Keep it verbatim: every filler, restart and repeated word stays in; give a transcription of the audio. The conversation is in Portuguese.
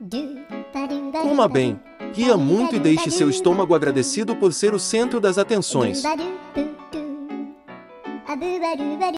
Coma bem, ria muito e deixe seu estômago agradecido por ser o centro das atenções.